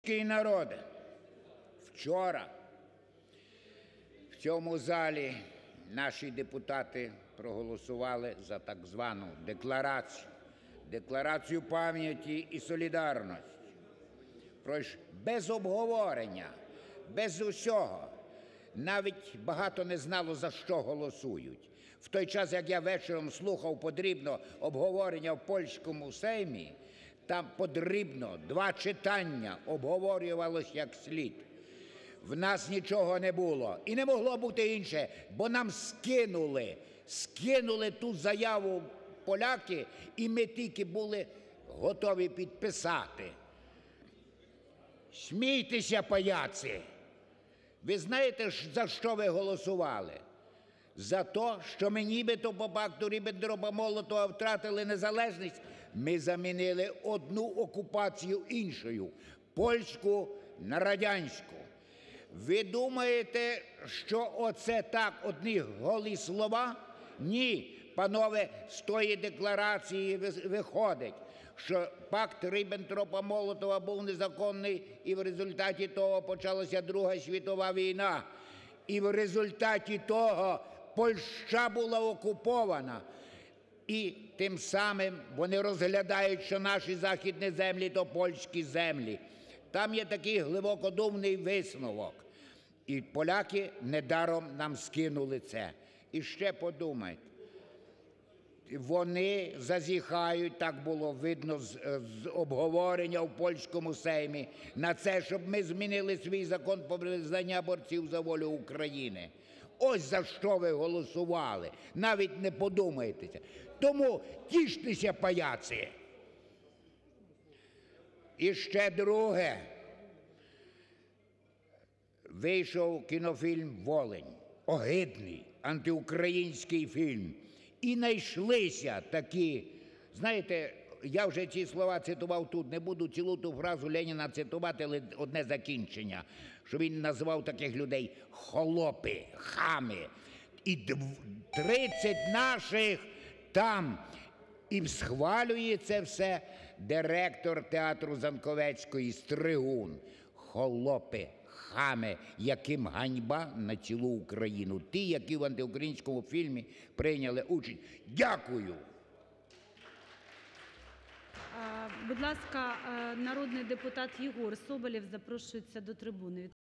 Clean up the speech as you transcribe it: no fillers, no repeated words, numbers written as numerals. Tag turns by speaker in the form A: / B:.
A: Український народе, вчора в цьому залі наші депутати проголосували за так звану декларацію пам'яті і солідарності. Без обговорення, без усього. Навіть багато не знало, за що голосують. В той час, як я вечором слухав подрібно обговорення в польському Сеймі, там подрібно 2 читання обговорювалось як слід. В нас нічого не було. І не могло бути інше, бо нам скинули ту заяву поляки, і ми тільки були готові підписати. Смійтеся, паяці! Ви знаєте, за що ви голосували? За те, що ми нібито по пакту Ріббентропа-Молотова втратили незалежність? Ми замінили одну окупацію іншою – польську на радянську. Ви думаєте, що оце так, одні голі слова? Ні, панове, з тої декларації виходить, що пакт Ріббентропа-Молотова був незаконний, і в результаті того почалася Друга світова війна. І в результаті того Польща була окупована. І тим самим вони розглядають, що наші західні землі – то польські землі. Там є такий глибокодумний висновок. І поляки недаром нам скинули це. І ще подумайте. Вони зазіхають, так було видно з обговорення в польському Сеймі, на це, щоб ми змінили свій закон про визнання борців за волю України. Ось за що ви голосували. Навіть не подумайте. Тому тіштеся, паяці. І ще друге. Вийшов кінофільм «Волинь». Огидний антиукраїнський фільм. І знайшлися такі, знаєте, я вже ці слова цитував тут, не буду цілу ту фразу Леніна цитувати, але одне закінчення, що він назвав таких людей холопи, хами. І 30 наших там. І схвалює це все директор театру Занковецької Стригун. Холопи, хами, яким ганьба на цілу Україну. Ті, які в антиукраїнському фільмі прийняли участь. Дякую!
B: Будь ласка, народний депутат Єгор Соболєв запрошується до трибуни.